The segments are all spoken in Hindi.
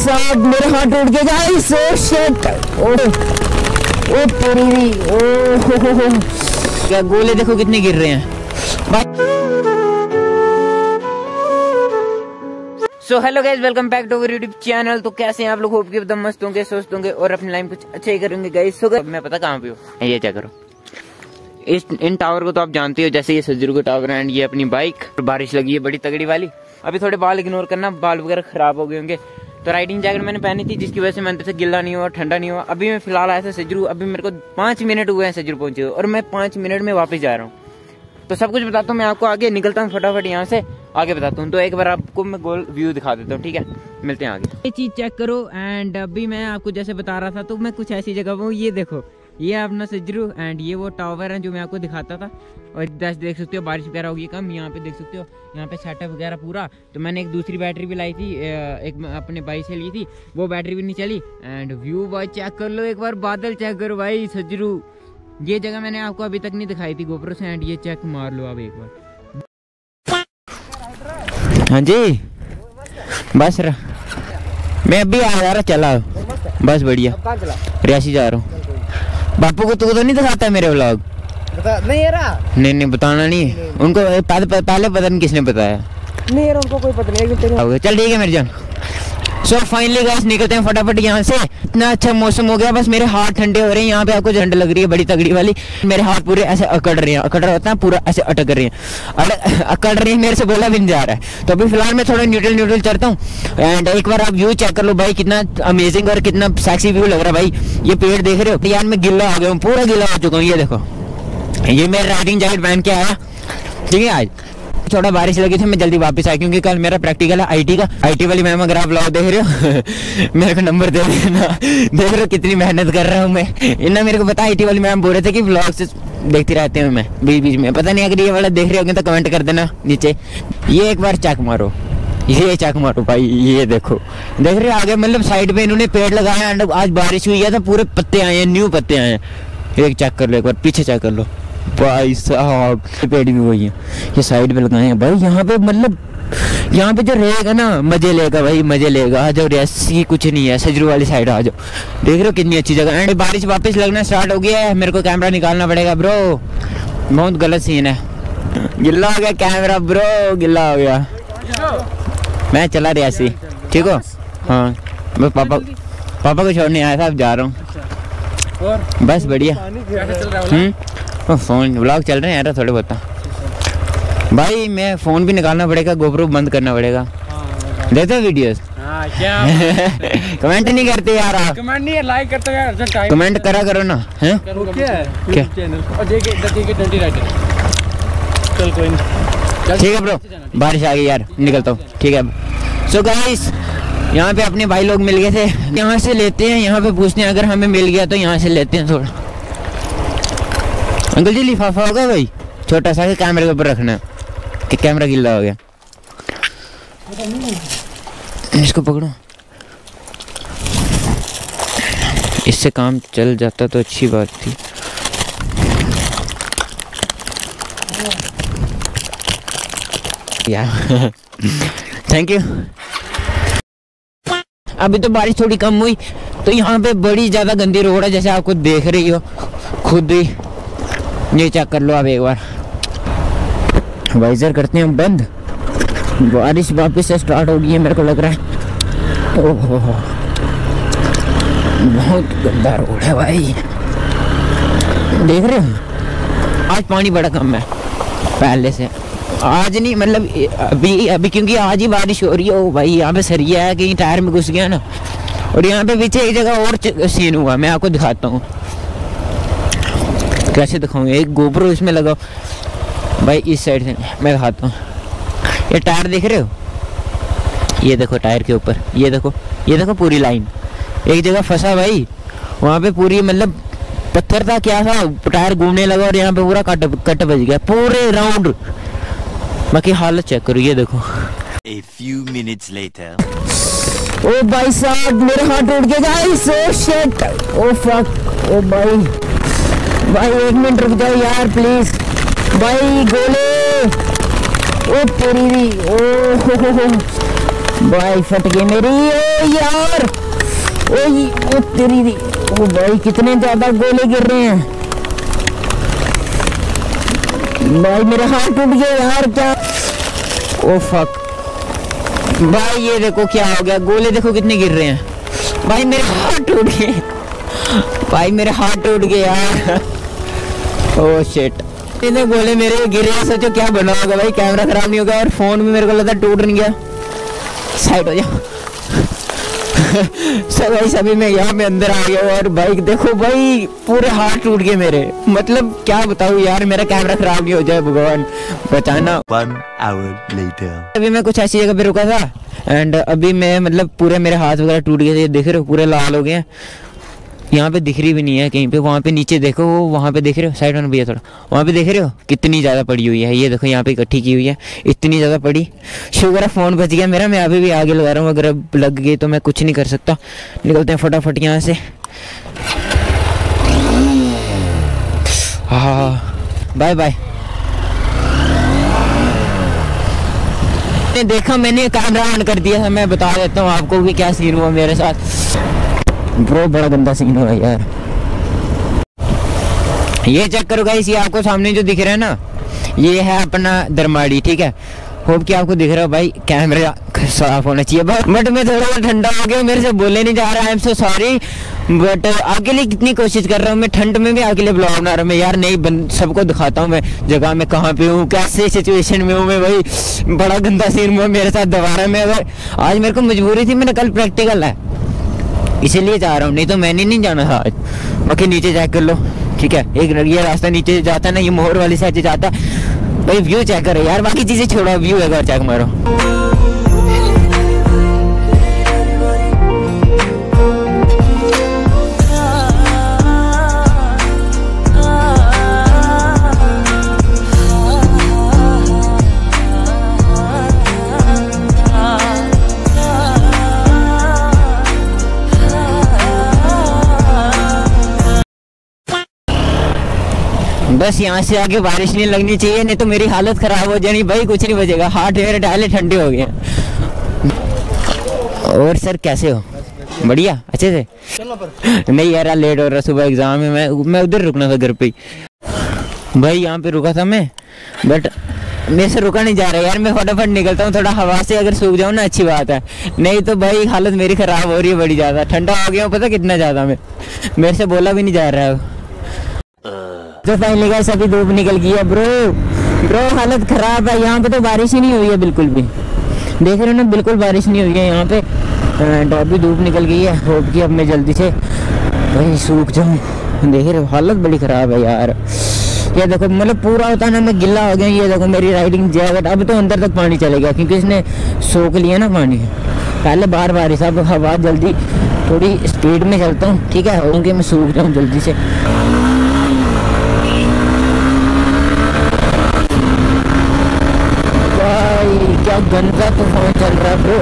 साहब मेरा हाथ टूट गया गाइस। ओ शिट, ओ पूरी ओ क्या गोले देखो कितने गिर रहे हैं। So hello guys, welcome back to our YouTube channel. तो कैसे हैं आप लोग? होप कि एकदम मस्त होंगे, स्वस्थ होंगे और अपनी लाइफ कुछ अच्छा ही करेंगे गाइस। सो मैं पता कहाँ पे हूँ, ये चेक करो। इन टावर को तो आप जानते हो, जैसे ये सज्जरू का टावर है एंड ये अपनी बाइक। बारिश लगी है बड़ी तगड़ी वाली। अभी थोड़े बाल इग्नोर करना, बाल वगैरह खराब हो गए होंगे। तो राइडिंग जैकेट मैंने पहनी थी, जिसकी वजह से मैं अंदर से गिल्ला नहीं हुआ, ठंडा नहीं हुआ। अभी मैं फिलहाल आया था सज्जरू। अभी मेरे को 5 मिनट हुए हैं सज्जरू पहुंचे हुए और मैं 5 मिनट में वापस जा रहा हूँ। तो सब कुछ बताता हूँ मैं आपको, आगे निकलता हूँ फटाफट यहाँ से, आगे बताता हूँ। तो एक बार आपको मैं गोल व्यू दिखा देता हूँ, ठीक है? मिलते हैं आगे। ये चीज चेक करो। एंड अभी मैं आपको जैसे बता रहा था, तो मैं कुछ ऐसी जगह हूँ। ये देखो, ये अपना सज्जरू एंड ये वो टावर है जो मैं आपको दिखाता था। और देख सकते हो बारिश वगैरह होगी कम। यहाँ पे देख सकते हो, यहाँ पे सेटअप वगैरह पूरा। तो मैंने एक दूसरी बैटरी भी लाई थी, एक अपने भाई से ली थी, वो बैटरी भी नहीं चली। एंड व्यू भाई चेक कर लो एक बार, बादल चेक करो भाई सज्जरू। ये जगह मैंने आपको अभी तक नहीं दिखाई थी गोप्रो से। एंड ये चेक मार लो आप एक बार। हाँ जी, बस मैं अभी आ रहा चला, बस बढ़िया। रियासी जा रहा हूँ। बापू को तो नहीं दिखाता मेरे व्लॉग? नहीं यार, नहीं बताना नहीं उनको। पहले पता नहीं किसने बताया। नहीं यार, उनको कोई पता नहीं। चल ठीक है मेरे जान। सो फाइनली गाइस निकलते हैं फटाफट यहाँ से। इतना अच्छा मौसम हो गया, बस मेरे हाथ ठंडे हो रहे हैं। यहाँ पे आपको ठंड लग रही है बड़ी तगड़ी वाली। मेरे हाथ पूरे ऐसे अकड़ रहे हैं, अकड़ रहा होता है पूरा ऐसे अटक रहे हैं, अकड़ रहे हैं। मेरे से बोला भी नहीं जा रहा है। तो अभी फिलहाल मैं थोड़ा न्यूट्रल चढ़ता हूँ। एंड एक बार आप व्यू चेक कर लो भाई, कितना अमेजिंग और कितना सेक्सी व्यू लग रहा है भाई। ये पेड़ देख रहे हो यार, मैं गिल्ला हो गया हूँ, पूरा गिल्ला हो चुका हूँ। ये देखो, ये मैं राइडिंग जैकेट पहन के आया, ठीक है? आज थोड़ा बारिश लगी थी, मैं जल्दी वापस आया क्योंकि कल मेरा प्रैक्टिकल है आईटी का। आईटी वाली मैम अगर आप व्लॉग देख रहे हो मेरे को नंबर दे देना। देख रहे हो कितनी मेहनत कर रहा हूँ मैं। इन्हें मेरे को पता, आईटी वाली मैम बोल रहे थे कि व्लॉग से देखती रहते हैं मैं बीच में। पता नहीं, अगर ये वाला देख रहे होंगे तो कमेंट कर देना नीचे। ये एक बार चेक मारो, ये चेक मारो भाई। ये देखो, देख रहे हो आगे मतलब साइड पे इन्होंने पेड़ लगाया। एंड आज बारिश हुई है तो पूरे पत्ते आए हैं, न्यू पत्ते आए हैं। एक चेक कर लो, एक बार पीछे चेक कर लो भाई साहब, पेड़ भी वही है। ये साइड पे लगाए हैं भाई। यहाँ पे मतलब यहाँ पे जो रहेगा ना, मजे लेगा भाई, मजे लेगा। आ जाओ, ऐसी कुछ नहीं है, सजरू वाली साइड आ जाओ। देख रहे हो कितनी अच्छी जगह। एंड बारिश वापस लगना स्टार्ट हो गया है। मेरे को कैमरा निकालना पड़ेगा ब्रो, बहुत गलत सीन है। गिल्ला हो गया कैमरा ब्रो, गिल्ला हो गया। मैं चला रियासी, ठीक हो? हाँ, मैं पापा को छोड़ने आया था, अब जा रहा हूँ। बस बढ़िया। फोन व्लॉग चल रहे हैं यार थोड़े बहुत भाई। मैं फोन भी निकालना पड़ेगा, गोप्रो बंद करना पड़ेगा। देते हो वीडियोस? कमेंट नहीं करते यार आप? कमेंट नहीं, लाइक करते हो यार, कमेंट करा करो ना। हैं क्या चल कोई नहीं, ठीक है ब्रो। बारिश आ गई यार, निकलता हूँ, ठीक है? सो गाइस, यहाँ पे अपने भाई लोग मिल गए थे, यहाँ से लेते हैं। यहाँ पे पूछते हैं, अगर हमें मिल गया तो यहाँ से लेते हैं थोड़ा। अंकल जी लिफाफा होगा भाई, छोटा सा, कैमरे के ऊपर रखना कि कैमरा गिल्ला हो गया। इसको पकड़ो, इससे काम चल जाता तो अच्छी बात थी। यार थैंक यू। अभी तो बारिश थोड़ी कम हुई, तो यहाँ पे बड़ी ज्यादा गंदी रोड है, जैसे आपको देख रही हो खुद ही। ये चेक कर लो आप एक बार। वाइजर करते हैं बंद। बारिश वापस से स्टार्ट हो गई है, मेरे को लग रहा है। ओहो, बहुत गंदा रोड है भाई, देख रहे हो? आज पानी बड़ा कम है पहले से। आज नहीं मतलब अभी क्योंकि आज ही बारिश हो रही है। ओ भाई, यहाँ पे सरिया है, कहीं टायर में घुस गया ना। और यहाँ पे पीछे एक जगह और सीन हुआ, मैं आपको दिखाता हूँ। कैसे दिखाऊंगा? एक गोप्रो इसमें लगाओ भाई, इस साइड से मैं दिखाता हूँ। ये टायर देख रहे हो? ये देखो टायर के ऊपर, ये देखो पूरी लाइन एक जगह फंसा भाई। वहाँ पे पूरी मतलब पत्थर था, क्या था, टायर घूमने लगा और यहाँ पे पूरा कट बज गया पूरे राउंड। बाकी हालत चेक करो, ये देखो। A few minutes later. ओ भाई साहब मेरा हाथ टूट गया guys. Oh shit, oh fuck, ओ भाई 1 मिनट रुक जाओ यार प्लीज भाई। गोले, ओ पूरी ओ भाई फट गई मेरी। ओ यार, ओ तेरी दी। ओ भाई कितने ज्यादा गोले गिर रहे हैं भाई, मेरा हाथ टूट गया यार। क्या, ओ फक भाई, ये देखो क्या हो गया, गोले देखो कितने गिर रहे हैं भाई, मेरे हाथ टूट गए भाई, मेरे हाथ टूट गए यार। ओ शिट, इतने गोले मेरे गिरे हैं, सोचो क्या बना होगा भाई, कैमरा खराब नहीं होगा और फोन भी मेरे को लगता टूट नहीं गया। साइड हो जाओ। सभी मैं यहाँ में अंदर आ गया और भाई देखो भाई, पूरे हाथ टूट गए मेरे, मतलब क्या बताऊँ यार, मेरा कैमरा खराब नहीं हो जाए, भगवान बचाना। 1 hour later. अभी मैं कुछ ऐसी जगह पे रुका था एंड अभी मैं मतलब पूरे मेरे हाथ वगैरह टूट गए थे, देख रहे हो पूरे लाल हो गए हैं। यहाँ पे दिख रही भी नहीं है कहीं पे, वहाँ पे नीचे देखो, वो वहाँ पे देख रहे हो, साइड में भैया थोड़ा, वहाँ पे देख रहे हो कितनी ज़्यादा पड़ी हुई है, ये देखो यहाँ पे इकट्ठी की हुई है, इतनी ज़्यादा पड़ी। शुक्र है फ़ोन बच गया मेरा, मैं अभी भी आगे लगा रहा हूँ, अगर अब लग गई तो मैं कुछ नहीं कर सकता। निकलते हैं फटाफट यहाँ से। हाँ बाय बाय। देखा मैंने कैमरा ऑन कर दिया था, मैं बता देता हूँ आपको कि क्या सीन हुआ मेरे साथ ब्रो, बड़ा गंदा सीन हुआ यार। ये चेक करो गाइस, ये आपको सामने जो दिख रहा है ना, ये है अपना दरमाड़ी, ठीक है। होप कि आपको दिख रहा है भाई, कैमरा साफ होना चाहिए बट मैं थोड़ा ठंडा हो गया, मेरे से बोलने नहीं जा रहा, I am so sorry, but आपके लिए कितनी कोशिश कर रहा हूँ मैं, ठंड में भी आपके लिए ब्लॉग बना रहा हूँ मैं यार, नहीं सबको दिखाता हूँ मैं जगह में कहाँ पे हूँ, कैसे सिचुएशन में हूँ मैं भाई। बड़ा गंदा सीन हुआ मेरे साथ दोबारा में, अगर आज मेरे को मजबूरी थी, मैंने कल प्रैक्टिकल है इसीलिए जा रहा हूँ, नहीं तो मैंने नहीं जाना था आज। बाकी नीचे चेक कर लो, ठीक है, एक ये रास्ता नीचे जाता है ना, ये मोहर वाली साइड से जाता है भाई। व्यू चेक करो यार, बाकी चीजें छोड़ो, व्यू एक बार चेक मारो। बस यहाँ से आगे बारिश नहीं लगनी चाहिए, नहीं तो मेरी हालत खराब हो जानी भाई, कुछ नहीं बचेगा, हाथ मेरे डाले ठंडे हो गए। और सर कैसे हो? बढ़िया, अच्छे से? नहीं यार लेट हो रहा, सुबह एग्जाम है, मैं उधर रुकना था घर पे भाई, यहाँ पे रुका था मैं, बट मेरे से रुका नहीं जा रहा यार, मैं फटाफट निकलता हूँ, थोड़ा हवा से अगर सूख जाऊँ ना अच्छी बात है, नहीं तो भाई हालत मेरी खराब हो रही है बड़ी ज़्यादा, ठंडा हो गया पता कितना ज़्यादा, मैं मेरे से बोला भी नहीं जा रहा है। तो फाइनली गाइस अभी धूप निकल गई है ब्रो, हालत खराब है, यहाँ पे तो बारिश ही नहीं हुई है बिल्कुल भी, देख रहे हो ना, बिल्कुल बारिश नहीं हुई है यहाँ पे, एंड अभी धूप निकल गई है। होप कि अब मैं जल्दी से भाई सूख जाऊँ, देख रहे हो हालत बड़ी ख़राब है यार। ये देखो मतलब पूरा होता है ना, मैं गिल्ला हो गया, ये देखो मेरी राइडिंग जैकेट, अब तो अंदर तक पानी चलेगा क्योंकि इसने सोख लिया ना पानी, पहले बार बारिश, अब हवा जल्दी थोड़ी स्पीड में चलता हूँ, ठीक है, क्योंकि मैं सूख जाऊँ जल्दी से। क्या गंदा तूफान चल रहा है ब्रो,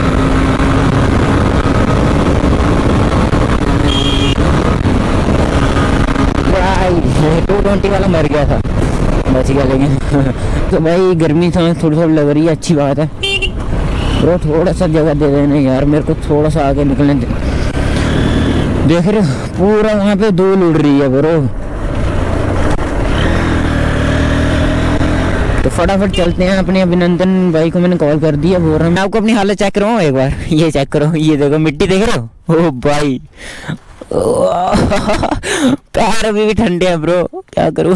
भाई 220 वाला मर गया था, बच गया लेकिन तो भाई गर्मी थोड़ी थोड़ी लग रही है, अच्छी बात है ब्रो, थोड़ा सा जगह दे देना यार मेरे को, थोड़ा सा आगे निकलने दे। देख रहे हो पूरा वहाँ पे धूल उड़ रही है ब्रो, तो फटाफट चलते हैं। अपने अभिनंदन भाई को मैंने कॉल कर दिया, बोल रहा हूँ मैं आपको अपनी हालत चेक कराऊँ एक बार, ये चेक करो, ये देखो मिट्टी देख रहे हो, ओ भाई पैर अभी भी ठंडे हैं ब्रो, क्या करूँ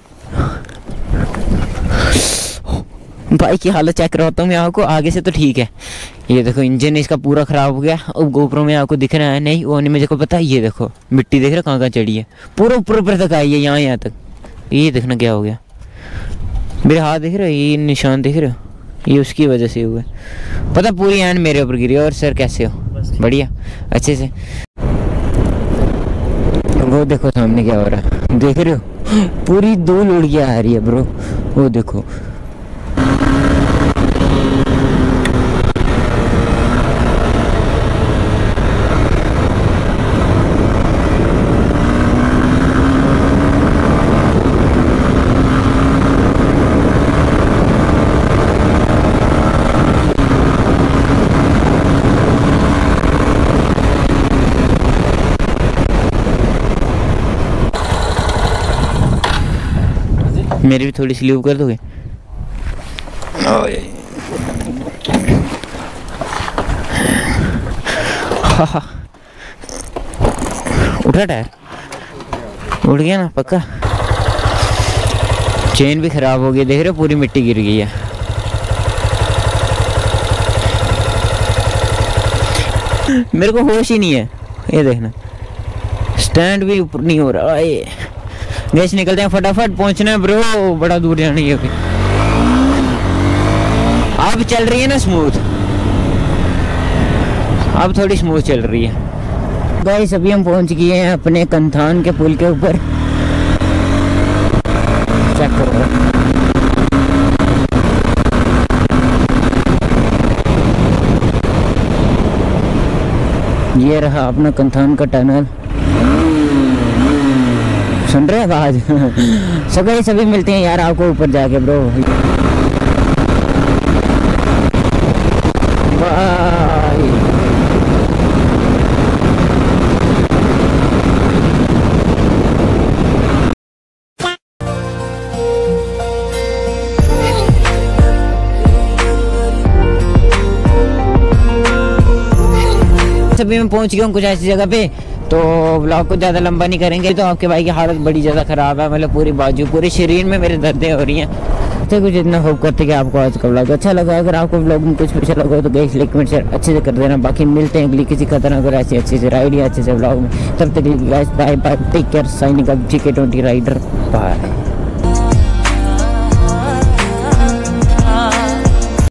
भाई की हालत चेक करवाता हूँ मैं आपको आगे से, तो ठीक है। ये देखो इंजन इसका पूरा खराब हो गया, अब गोप्रो में आपको दिख रहा है नहीं, वो नहीं मुझे को पता, ये देखो मिट्टी देख रहे हो कहाँ कहाँ चढ़ी है, पूरा ऊपर तक आई है, यहाँ तक, ये देखना क्या हो गया, मेरे हाथ देख रहे हो, ये निशान देख रहे हो, ये उसकी वजह से हुआ पता, पूरी हैंड मेरे ऊपर गिरी। और सर कैसे हो? बढ़िया, अच्छे से। वो देखो सामने क्या हो रहा है, देख रहे हो पूरी धूल उड़ के आ रही है ब्रो, वो देखो मेरी भी थोड़ी स्लीव कर दोगे? उठा टायर? उठ गया ना पक्का? चेन भी खराब हो गई, देख रहे हो पूरी मिट्टी गिर गई है। मेरे को होश ही नहीं है, ये देखना स्टैंड भी ऊपर नहीं हो रहा है। गैस निकलते हैं, फटाफट पहुंचना है ब्रो, बड़ा दूर जाना है। अब चल रही है ना स्मूथ, अब थोड़ी स्मूथ चल रही है। गाइस अभी हम पहुंच गए हैं अपने कंथान के पुल के ऊपर। चेक करो, ये रहा अपना कंथान का टनल। सुन रहे हैं आवाज? सो गाइस अभी मिलते हैं यार आपको ऊपर जाके ब्रो। अभी मैं पहुंच गया हूँ कुछ ऐसी जगह पे, तो ब्लॉग को ज़्यादा लंबा नहीं करेंगे। तो आपके भाई की हालत बड़ी ज़्यादा ख़राब है, मतलब पूरी बाजू पूरे शरीर में मेरे दर्दें हो रही हैं। तो कुछ इतना होप करते कि आपको आज का ब्लॉग अच्छा लगा। अगर आपको ब्लॉग में कुछ अच्छा लगा तो गाइस लाइक कमेंट शेयर अच्छे से कर देना। बाकी मिलते हैं अगली किसी खतरनाक और ऐसी अच्छी से राइड या अच्छे से ब्लॉग में। तब तक guys bye bye, take care, signing off GK20 rider, bye.